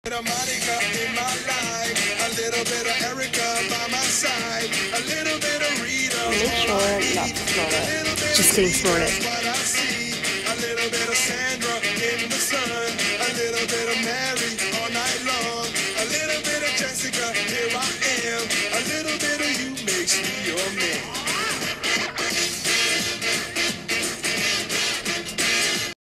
bit of Monica in my life, a little bit of Erica by my side, a little bit of Rita, Make sure not to snort it. Just kidding, snort it. what I see, a little bit of Sandra.